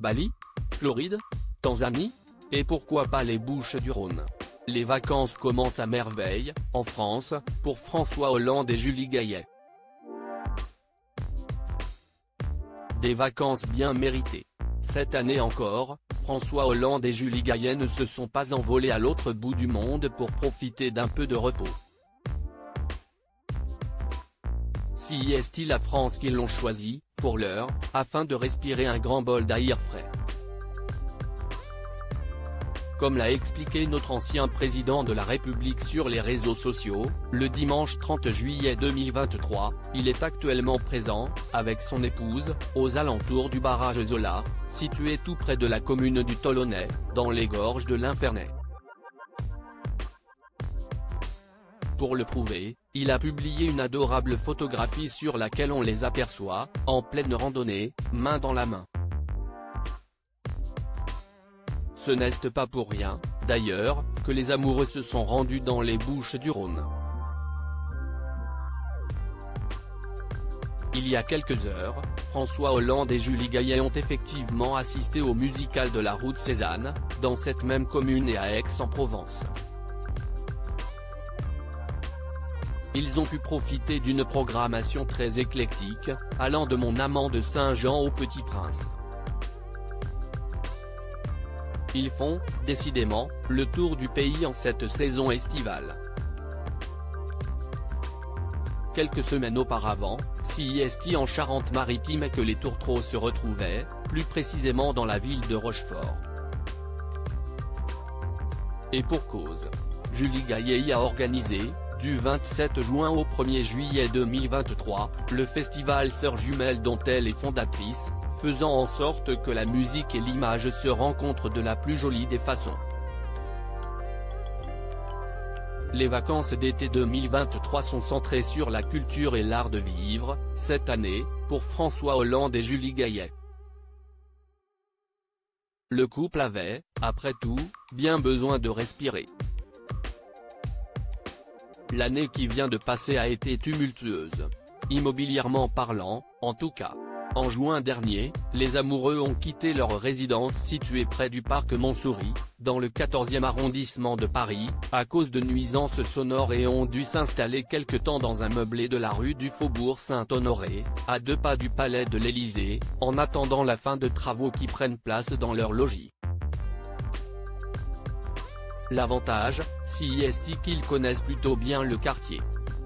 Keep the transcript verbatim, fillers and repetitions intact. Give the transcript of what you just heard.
Bali, Floride, Tanzanie, et pourquoi pas les Bouches-du-Rhône. Les vacances commencent à merveille, en France, pour François Hollande et Julie Gaillet. Des vacances bien méritées. Cette année encore, François Hollande et Julie Gaillet ne se sont pas envolés à l'autre bout du monde pour profiter d'un peu de repos. Si est la France qu'ils l'ont choisi, pour l'heure, afin de respirer un grand bol d'air frais. Comme l'a expliqué notre ancien président de la République sur les réseaux sociaux, le dimanche trente juillet deux mille vingt-trois, il est actuellement présent, avec son épouse, aux alentours du barrage Zola, situé tout près de la commune du Tolonnais, dans les gorges de l'Infernet. Pour le prouver, il a publié une adorable photographie sur laquelle on les aperçoit, en pleine randonnée, main dans la main. Ce n'est pas pour rien, d'ailleurs, que les amoureux se sont rendus dans les Bouches-du-Rhône. Il y a quelques heures, François Hollande et Julie Gaillet ont effectivement assisté au musical de la Route Cézanne, dans cette même commune et à Aix-en-Provence. Ils ont pu profiter d'une programmation très éclectique, allant de Mon amant de Saint-Jean au Petit Prince. Ils font, décidément, le tour du pays en cette saison estivale. Quelques semaines auparavant, si est en Charente-Maritime et que les tourtereaux se retrouvaient, plus précisément dans la ville de Rochefort. Et pour cause. Julie Gaillet y a organisé, du vingt-sept juin au premier juillet deux mille vingt-trois, le festival Sœurs Jumelles dont elle est fondatrice, faisant en sorte que la musique et l'image se rencontrent de la plus jolie des façons. Les vacances d'été deux mille vingt-trois sont centrées sur la culture et l'art de vivre, cette année, pour François Hollande et Julie Gaillet. Le couple avait, après tout, bien besoin de respirer. L'année qui vient de passer a été tumultueuse. Immobilièrement parlant, en tout cas. En juin dernier, les amoureux ont quitté leur résidence située près du parc Montsouris, dans le quatorzième arrondissement de Paris, à cause de nuisances sonores et ont dû s'installer quelque temps dans un meublé de la rue du Faubourg Saint-Honoré, à deux pas du palais de l'Élysée, en attendant la fin de travaux qui prennent place dans leur logis. L'avantage, si est qu'ils connaissent plutôt bien le quartier.